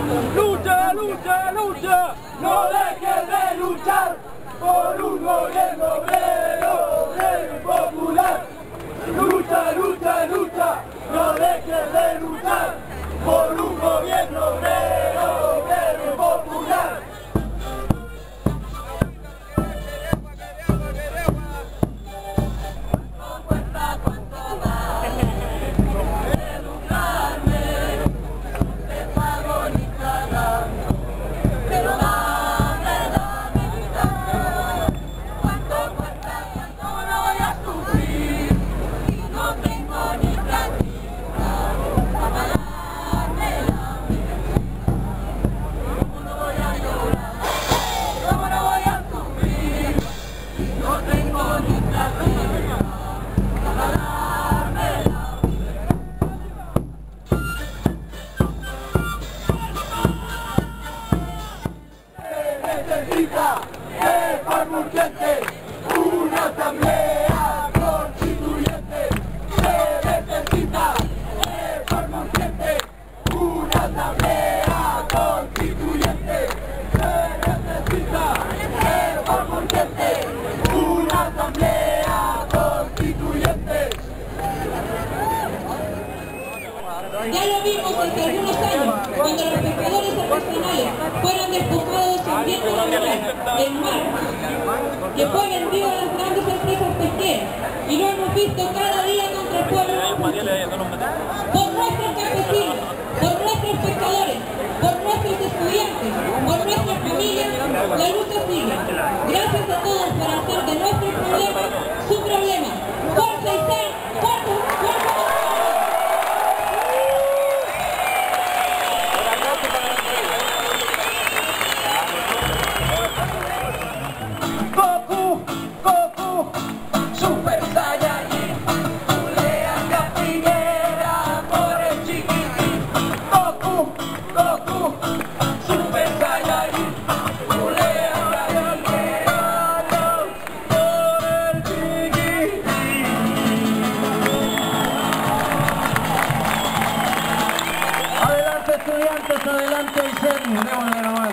Lucha, lucha, lucha, no dejes de luchar por un gobierno obrero, obrero y popular. Lucha, lucha, lucha, no dejes de luchar por un gobierno obrero, obrero y popular. De forma urgente, una asamblea constituyente. Se necesita de forma urgente, una asamblea constituyente. Se necesita de forma urgente, una asamblea constituyente. Ya lo vimos hace algunos años, cuando los pescadores artesanales fueron despojados en viento del mar, que fue vendido a las grandes empresas pesqueras, y lo hemos visto cada día contra el pueblo. Por nuestros campesinos, por nuestros pescadores, por nuestros estudiantes, por nuestras familias, la lucha sigue. Gracias a todos por hacer de nuestro problema su problema. ¡Fuerza y ser! ¡Fuerza! Estudiantes, adelante y serio, démosle nomás.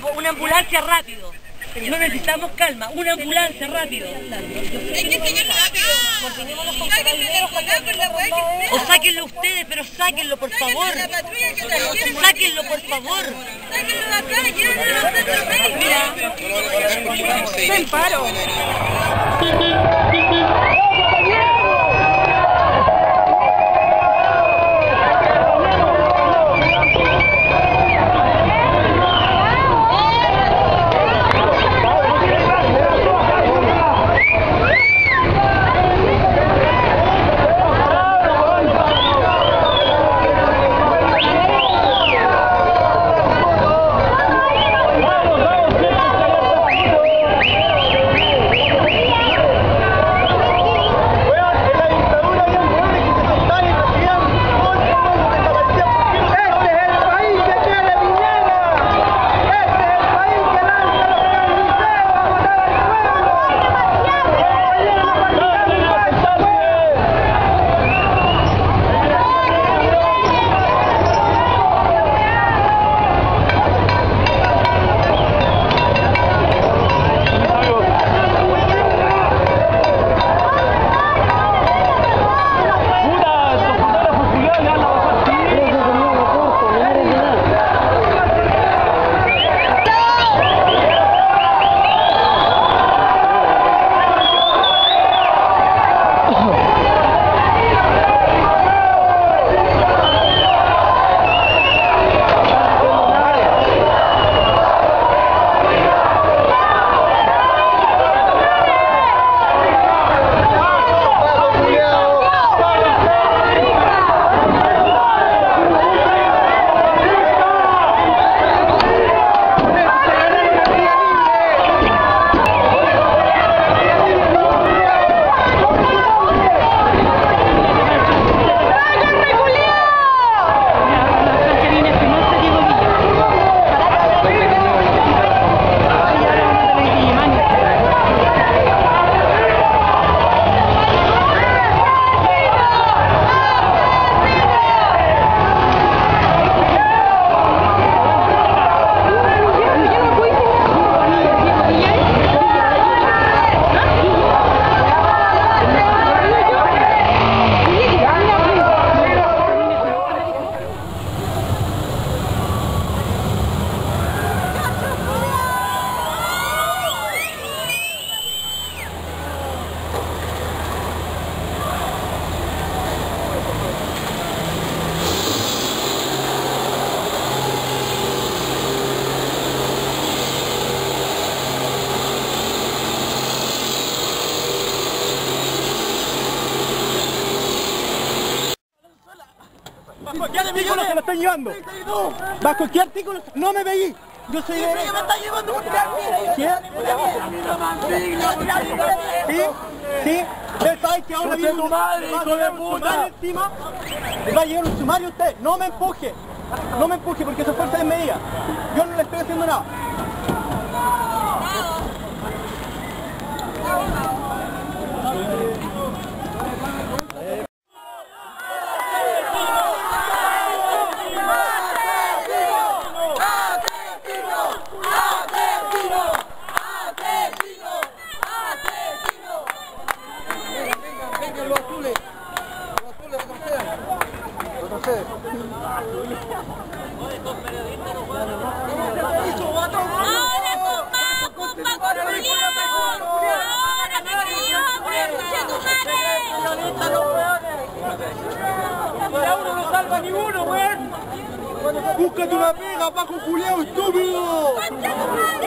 una ambulancia rápido. No necesitamos calma, una ambulancia rápido. Hay que llegar rápido. O sáquenlo ustedes, pero sáquenlo por favor. Sáquenlo por favor. Sáquenlo de acá, llévenlo al centro médico. Mira, ven paro. ¿Bajo qué artículo se lo están llevando? ¿Bajo qué artículo? No me veí. Yo soy de... me está llevando por ¿qué? ¿Sí? ¿Sí? ¿Sabes que ahora viene tu madre, hijo de puta? Encima, le va a llegar un sumario a usted. No me empuje. No me empuje porque su fuerza es medida. Yo no le estoy haciendo nada. ¡Búscate una pega, Paco Julián, estúpido!